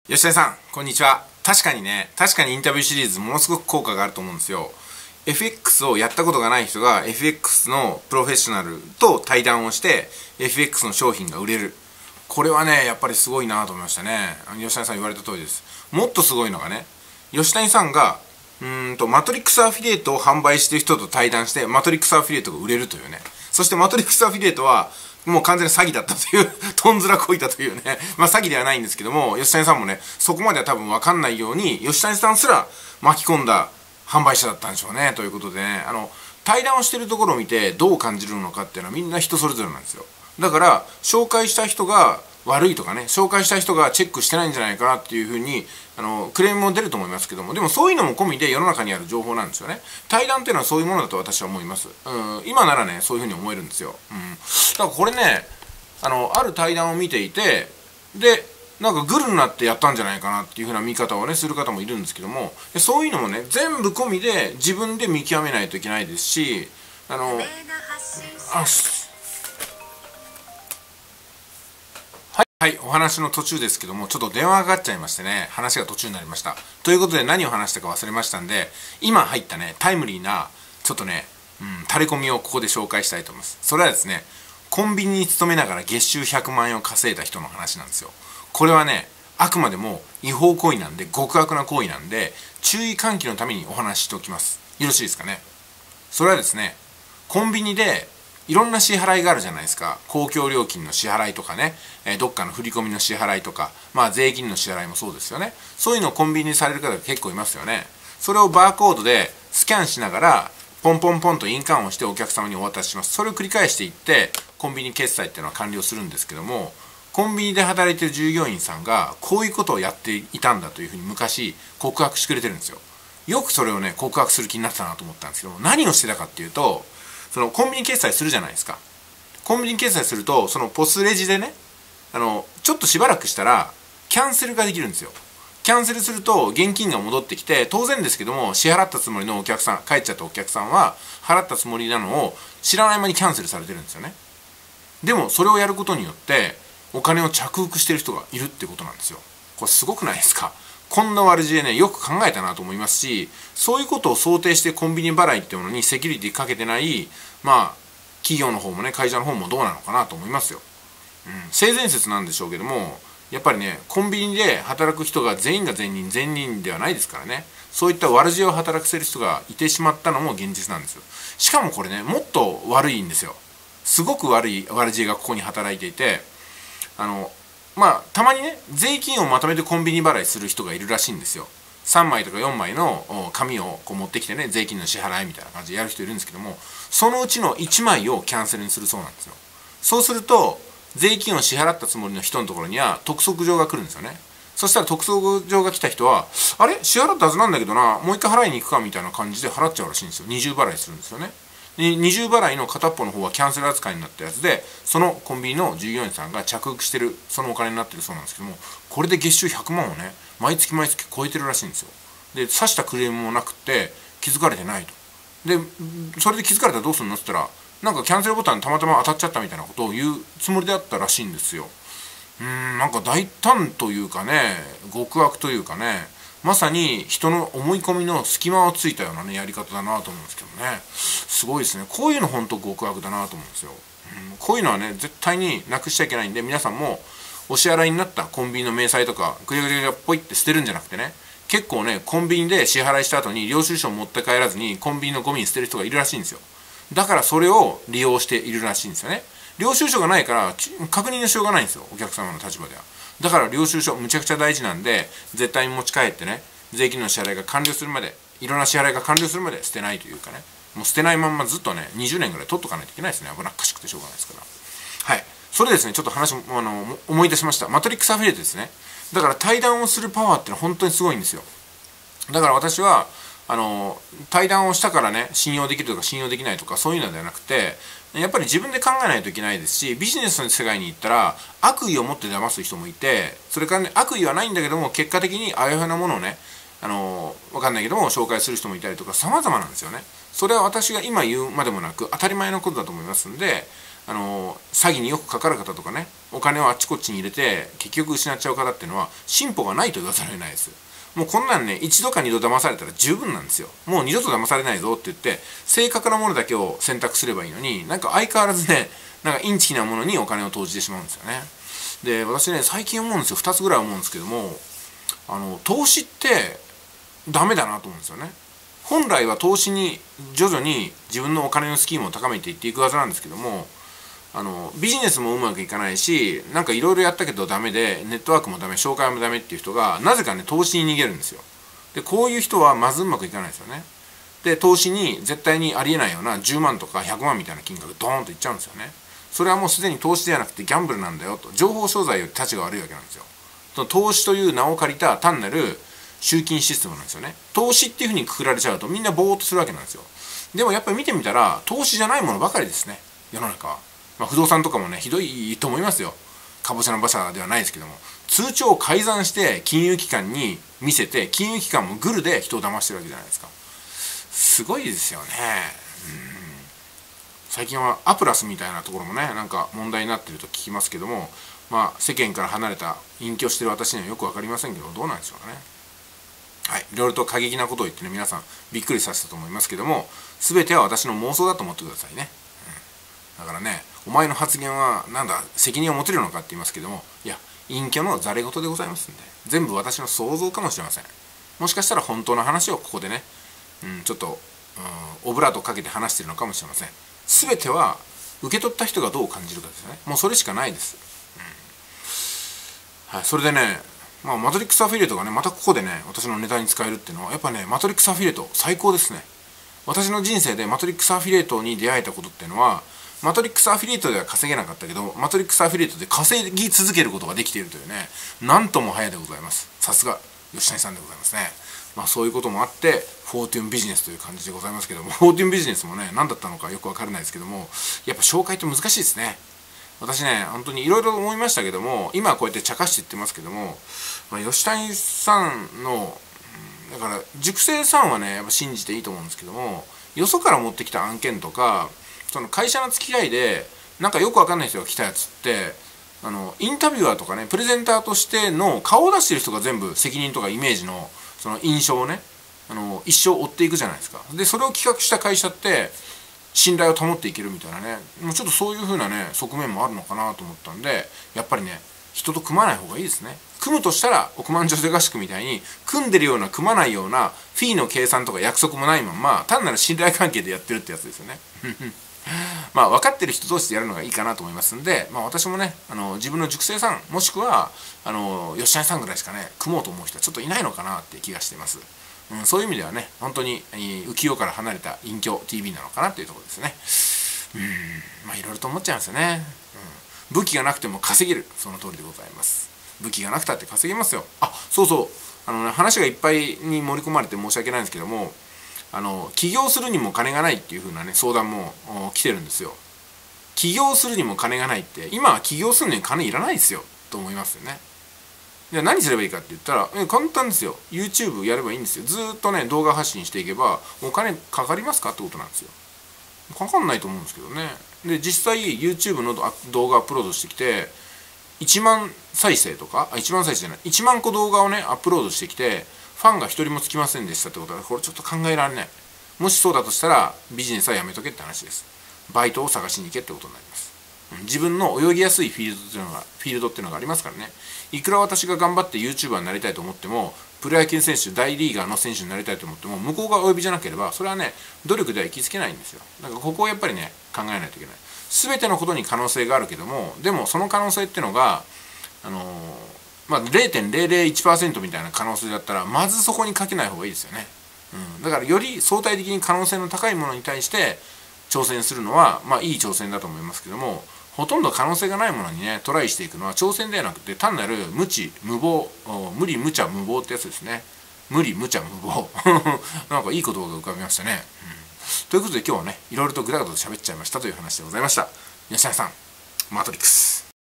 吉谷さん、こんにちは。確かにインタビューシリーズものすごく効果があると思うんですよ。FX をやったことがない人が FX のプロフェッショナルと対談をして FX の商品が売れる。これはね、やっぱりすごいなと思いましたね。吉谷さん言われた通りです。もっとすごいのがね、吉谷さんがマトリックスアフィリエイトを販売している人と対談してマトリックスアフィリエイトが売れるというね。そしてマトリックスアフィリエイトはもう完全に詐欺だったという、とんずらこいたというね。まあ詐欺ではないんですけども、吉谷さんもね、そこまでは多分わかんないように、吉谷さんすら巻き込んだ販売者だったんでしょうね。ということでね、対談をしているところを見てどう感じるのかっていうのはみんな人それぞれなんですよ。だから、紹介した人が悪いとかね、紹介した人がチェックしてないんじゃないかなっていうふうに、クレームも出ると思いますけども、でもそういうのも込みで世の中にある情報なんですよね。対談っていうのはそういうものだと私は思います。今ならね、そういうふうに思えるんですよ。だからこれね、ある対談を見ていて、で、なんかグルになってやったんじゃないかなっていうふうな見方をね、する方もいるんですけども、そういうのもね、全部込みで自分で見極めないといけないですし、はい、お話の途中ですけども、ちょっと電話がかかっちゃいましてね、話が途中になりました。ということで何を話したか忘れましたんで、今入ったね、タイムリーな、ちょっとね、垂れ込みをここで紹介したいと思います。それはですね、コンビニに勤めながら月収100万円を稼いだ人の話なんですよ。これはね、あくまでも違法行為なんで、極悪な行為なんで、注意喚起のためにお話ししておきます。よろしいですかね。それはですね、コンビニで、いろんな支払いがあるじゃないですか。公共料金の支払いとかね、どっかの振り込みの支払いとか、まあ税金の支払いもそうですよね。そういうのをコンビニにされる方が結構いますよね。それをバーコードでスキャンしながら、ポンポンポンと印鑑をしてお客様にお渡しします。それを繰り返していって、コンビニ決済っていうのは完了するんですけども、コンビニで働いている従業員さんが、こういうことをやっていたんだというふうに昔告白してくれてるんですよ。よくそれをね、告白する気になってたなと思ったんですけども、何をしてたかっていうと、そのコンビニ決済するじゃないですか。コンビニ決済すると、そのポスレジでね、ちょっとしばらくしたら、キャンセルができるんですよ。キャンセルすると、現金が戻ってきて、当然ですけども、支払ったつもりのお客さん、帰っちゃったお客さんは、払ったつもりなのを、知らない間にキャンセルされてるんですよね。でも、それをやることによって、お金を着服してる人がいるってことなんですよ。これすごくないですか？こんな悪知恵ね、よく考えたなと思いますし、そういうことを想定してコンビニ払いっていうものにセキュリティかけてない、まあ、企業の方もね、会社の方もどうなのかなと思いますよ。性善説なんでしょうけども、やっぱりね、コンビニで働く人が全員が善人ではないですからね。そういった悪知恵を働かせる人がいてしまったのも現実なんですよ。しかもこれね、もっと悪いんですよ。すごく悪い悪知恵がここに働いていて、たまにね、税金をまとめてコンビニ払いする人がいるらしいんですよ。3枚とか4枚の紙をこう持ってきてね、税金の支払いみたいな感じでやる人いるんですけども、そのうちの1枚をキャンセルにするそうなんですよ。そうすると、税金を支払ったつもりの人のところには督促状が来るんですよね。そしたら督促状が来た人は、あれ支払ったはずなんだけどな、もう一回払いに行くかみたいな感じで払っちゃうらしいんですよ。二重払いするんですよね。二重払いの片っぽの方はキャンセル扱いになったやつで、そのコンビニの従業員さんが着服してる、そのお金になってるそうなんですけども、これで月収100万をね、毎月毎月超えてるらしいんですよ。で、刺したクレームもなくって気づかれてないと。で、それで気づかれたらどうするのって言ったら、なんかキャンセルボタンたまたま当たっちゃったみたいなことを言うつもりであったらしいんですよ。なんか大胆というかね、極悪というかね、まさに人の思い込みの隙間をついたようなね、やり方だなと思うんですけどね。すごいですね。こういうの本当極悪だなと思うんですよ。こういうのはね、絶対になくしちゃいけないんで、皆さんもお支払いになったコンビニの明細とか、ぐりゃぐりゃぐりゃポイって捨てるんじゃなくてね、結構ね、コンビニで支払いした後に領収書を持って帰らずにコンビニのゴミに捨てる人がいるらしいんですよ。だからそれを利用しているらしいんですよね。領収書がないから確認のしようがないんですよ、お客様の立場では。だから領収書むちゃくちゃ大事なんで、絶対に持ち帰ってね、税金の支払いが完了するまで、いろんな支払いが完了するまで捨てないというかね、もう捨てないまんまずっとね、20年ぐらい取っとかないといけないですね。危なっかしくてしょうがないですから。はい。それですね、ちょっと話思い出しました。マトリックスアフィリエイトですね。だから対談をするパワーってのは本当にすごいんですよ。だから私は、対談をしたからね、信用できるとか信用できないとかそういうのではなくて、やっぱり自分で考えないといけないですし、ビジネスの世界に行ったら悪意を持って騙す人もいて、それからね、悪意はないんだけども、結果的にあやふやなものをね、わかんないけども紹介する人もいたりとか様々なんですよね。それは私が今言うまでもなく当たり前のことだと思いますんで、 詐欺によくかかる方とかね、お金をあっちこっちに入れて結局失っちゃう方っていうのは進歩がないと言わざるを得ないです。もうこんなんね、一度か二度騙されたら十分なんですよ。もう二度と騙されないぞって言って正確なものだけを選択すればいいのに、なんか相変わらずね、なんかインチキなものにお金を投じてしまうんですよね。で、私ね、最近思うんですよ。2つぐらい思うんですけども、投資ってダメだなと思うんですよね。本来は投資に徐々に自分のお金のスキームを高めていっていくはずなんですけども、ビジネスもうまくいかないし、なんかいろいろやったけどダメで、ネットワークもダメ、紹介もダメっていう人がなぜかね、投資に逃げるんですよ。で、こういう人はまずうまくいかないですよね。で、投資に絶対にありえないような10万とか100万みたいな金額ドーンといっちゃうんですよね。それはもうすでに投資ではなくてギャンブルなんだよと。情報商材より立ちが悪いわけなんですよ。その投資という名を借りた単なる集金システムなんですよね。投資っていうふうにくくられちゃうとみんなボーっとするわけなんですよ。でもやっぱり見てみたら投資じゃないものばかりですね、世の中は。不動産とかもね、ひどいと思いますよ。かぼちゃの馬車ではないですけども、通帳を改ざんして金融機関に見せて、金融機関もグルで人を騙してるわけじゃないですか。すごいですよね。最近はアプラスみたいなところもね、なんか問題になっていると聞きますけども、世間から離れた隠居してる私にはよく分かりませんけど、どうなんでしょうかね。はい、いろいろと過激なことを言ってね、皆さんびっくりさせたと思いますけども、全ては私の妄想だと思ってくださいね。だからね、お前の発言はなんだ責任を持てるのかって言いますけども、いや、隠居のざれ言でございますんで、全部私の想像かもしれません。もしかしたら本当の話をここでね、ちょっと、オブラートをかけて話しているのかもしれません。全ては受け取った人がどう感じるかですね。もうそれしかないです。はい、それでね、マトリックスアフィリエイトがね、またここでね、私のネタに使えるっていうのは、やっぱね、マトリックスアフィリエイト最高ですね。私の人生でマトリックスアフィリエイトに出会えたことっていうのは、マトリックスアフィリエイトでは稼げなかったけど、マトリックスアフィリエイトで稼ぎ続けることができているというね、なんとも早いでございます。さすが吉谷さんでございますね。そういうこともあって、フォーテュンビジネスという感じでございますけども、フォーテュンビジネスもね、何だったのかよくわからないですけども、やっぱ紹介って難しいですね。私ね、本当にいろいろ思いましたけども、今はこうやって茶化して言ってますけども、吉谷さんの、だから塾生さんはね、やっぱ信じていいと思うんですけども、よそから持ってきた案件とか、その会社の付き合いでなんかよくわかんない人が来たやつって、インタビュアーとかね、プレゼンターとしての顔を出してる人が全部責任とかイメージのその印象をね、一生追っていくじゃないですか。で、それを企画した会社って信頼を保っていけるみたいなね、もうちょっとそういう風なね側面もあるのかなと思ったんで、やっぱりね、人と組まない方がいいですね。組むとしたら億万長者合宿みたいに組んでるような組まないようなフィーの計算とか約束もないまんま単なる信頼関係でやってるってやつですよね。分かってる人同士でやるのがいいかなと思いますんで、私もね、自分の塾生さんもしくは吉谷さんぐらいしかね組もうと思う人はちょっといないのかなって気がしています。そういう意味ではね、本当に浮世から離れた隠居 TV なのかなっていうところですね。いろいろと思っちゃいますよね。武器がなくても稼げる、その通りでございます。武器がなくたって稼げますよ。そうそう、話がいっぱいに盛り込まれて申し訳ないんですけども、起業するにも金がないっていう風なね相談も来てるんですよ。起業するにも金がないって、今は起業するのに金いらないですよと思いますよね。じゃあ何すればいいかって言ったら、簡単ですよ。 YouTube やればいいんですよ。ずーっとね動画発信していけばお金かかりますかってことなんですよ。かかんないと思うんですけどね。で、実際 YouTube の動画アップロードしてきて1万再生とか、1万再生じゃない、1万個動画をねアップロードしてきてファンが一人もつきませんでしたってことは、これちょっと考えられない。もしそうだとしたらビジネスはやめとけって話です。バイトを探しに行けってことになります。自分の泳ぎやすいフィールドっていうのがありますからね。いくら私が頑張って YouTuber になりたいと思っても、プロ野球選手、大リーガーの選手になりたいと思っても、向こうがお呼びじゃなければそれはね努力では行きつけないんですよ。だからここをやっぱりね考えないといけない。全てのことに可能性があるけども、でもその可能性っていうのが0.001% みたいな可能性だったらまずそこにかけない方がいいですよね。だからより相対的に可能性の高いものに対して挑戦するのはいい挑戦だと思いますけども、ほとんど可能性がないものにねトライしていくのは挑戦ではなくて単なる無知無謀、無理無茶無謀ってやつですね。無理無茶無謀なんかいい言葉が浮かびましたね。ということで今日はねいろいろとぐだぐだと喋っちゃいましたという話でございました。吉谷さん、マトリックス。